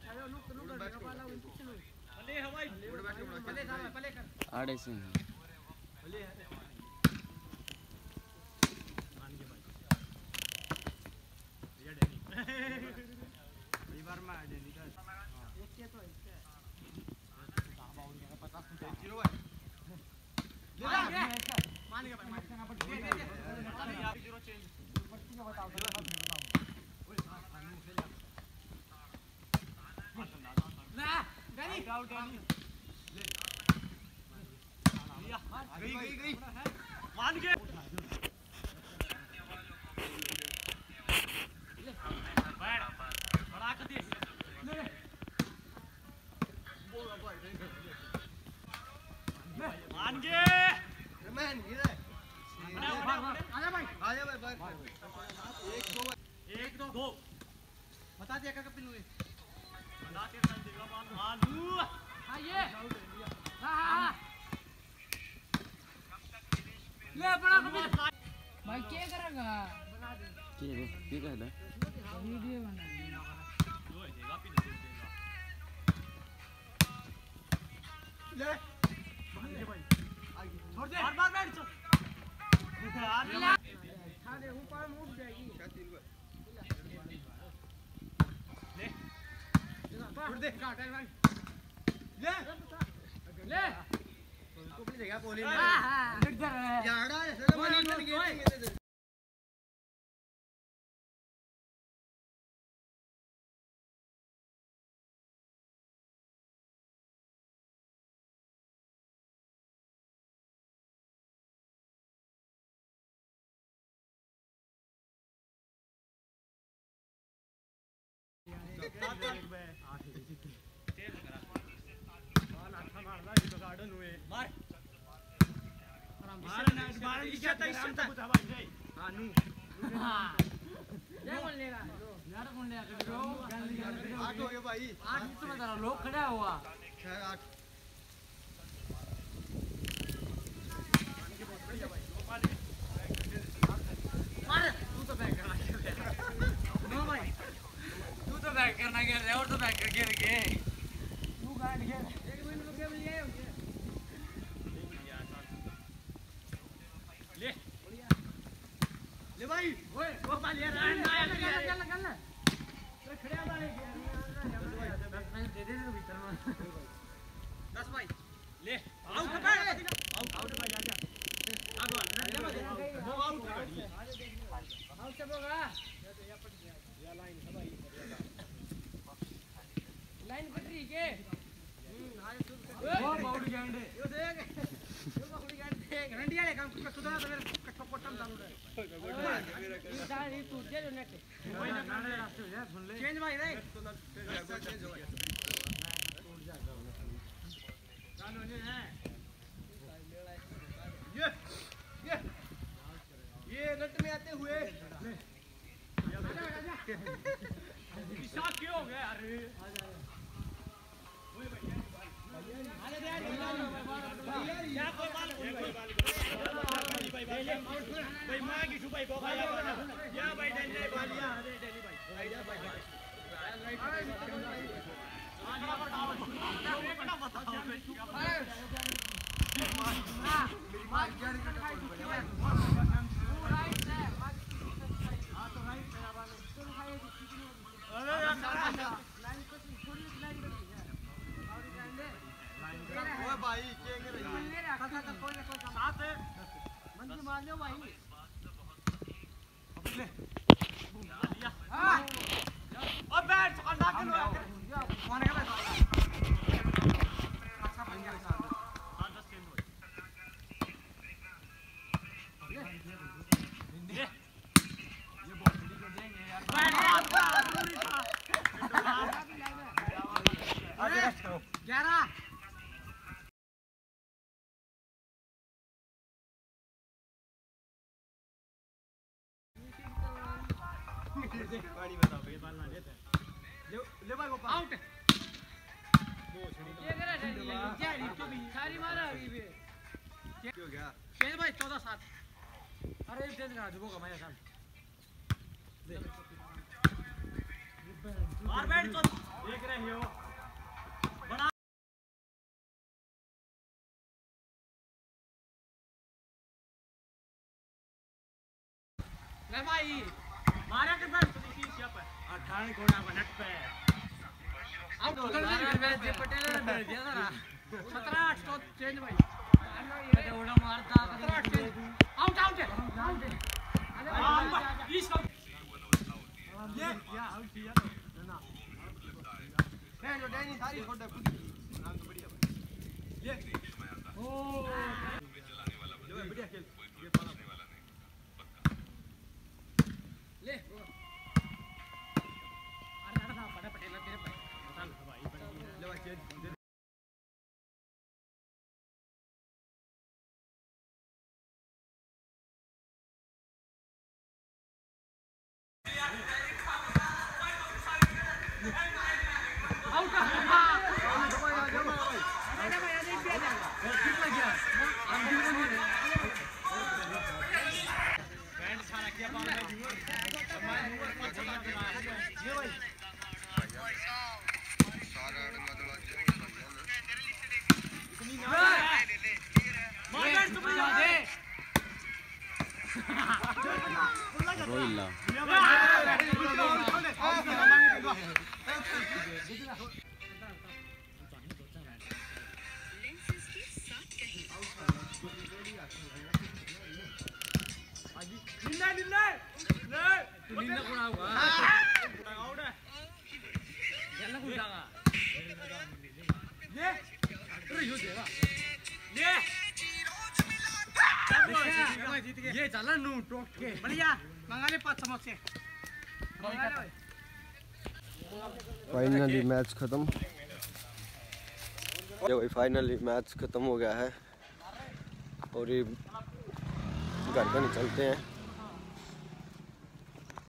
आड़े से गई मान के बड़ा कर दिए मान के मैन इधर आजा भाई एक दो बता दिया का पिल्लू बता के देगा मानू हां ये हां ले बड़ा भाई क्या करेगा क्या कहता वीडियो बना लो देगा पिन देगा ले भाई छोड़ दे बार बैठ चल खा दे ऊपर उठ जाएगी ले छोड़ दे काट भाई ले ले को भी देगा बोले हां इधर याड़ा ऐसे मनी बन गए लोग खड़ा हुआ करना गिर रहा है और तो बैक कर गिर गए तू गांड गिर एक मिनट रुके लिए ले ले भाई ओए वो बाल यार चल खड़े आ भाई दे दे भीतर में 10 भाई ले आउट भाई आउट भाई आजा आगो वो आउट आउट चलोगा लाइन कट रही के वो बाउड गंडे यो देख यो बाउड गंडे घंटी वाले काम का सुधारा तो मेरे कट्टो कोटम चालू है ये सारी टूट गया जो नेट कोई ना नाड़े रास्ते हो जा सुन ले चेंज भाई रे चेंज हो गया टूट जाएगा चालू नहीं है ये नट में आते हुए क्यों हो गया अरे भाई मां की सुबाई को या भाई डेली भाई या अरे डेली भाई आइडिया भाई भाई साथ मंदी मार लो भाई ले हां और बैठ अंडा के लो मारने का भाई अच्छा बन गया साथ 10 सेकंड ले ये बहुत जल्दी कर देंगे यार आगे रेस्ट करो 11 पानी बताओ ये बाल ना लेते ले भाई गोपाल आउट ये करा क्या रितो भी सारी मारा अभी भी क्या हो गया चेंज भाई 14-7 अरे चेंज करा दो का मैं साल मार बैठ तो देख रहे हो ले भाई मारा कर बस इसी यहाँ पर 18 कोना का नेट पे आउट उधर से पटेल ने दे दिया था ना 17 8 तो चेंज भाई ये उड़ा मारता 17 8 चेंज आउट आउट आउट इस ये आउट किया ना है जो डैनी सारी फोटो खुद बढ़िया ये ओ बढ़िया खेल ये पाला ले अरे ना बड़ा पटेल तेरे पे चल भाई ले भाई चेंज आउट रोइला ये चला नू टोक के बढ़िया मंगाले 5 समोसे फाइनली मैच खत्म। ये भाई फाइनली मैच खत्म हो गया है और ये घर पर निकलते हैं।